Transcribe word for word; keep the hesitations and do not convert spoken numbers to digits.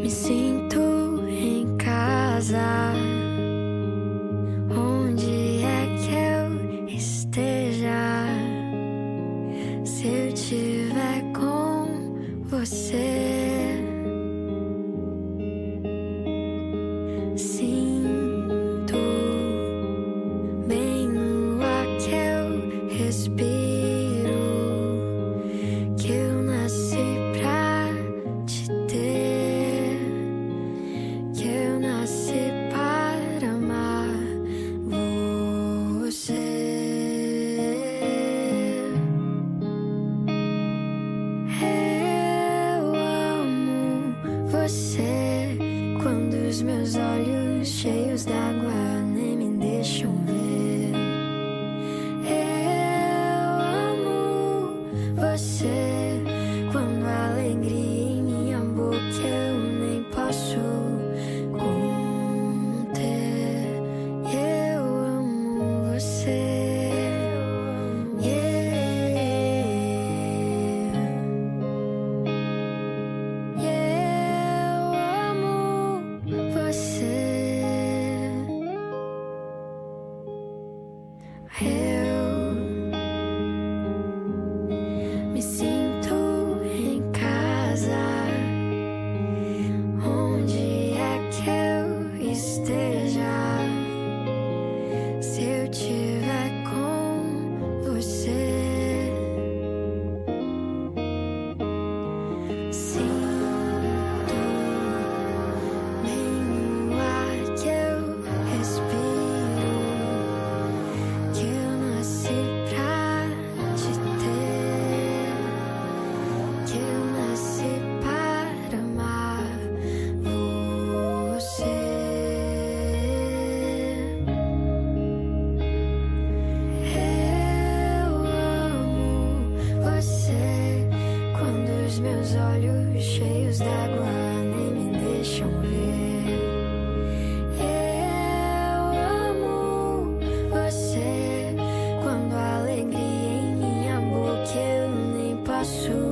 Me sinto em casa, onde é que eu esteja, se eu tiver com você. Sinto bem no ar que eu respiro, que eu nasci pra te ter, que eu nasci para amar você. Eu amo você quando os meus olhos cheios d'água nem me deixam ver. Eu amo você quando a alegria em minha boca eu nem posso conter. Eu amo você. Eu me sinto em casa, onde é que eu esteja, se eu tiver com você. Sinto bem no ar que eu respiro, que eu nasci pra te ter, que eu nasci para amar você. Eu amo você quando os meus olhos cheios d'água nem me deixam ver. Eu amo você quando a alegria em minha boca eu nem posso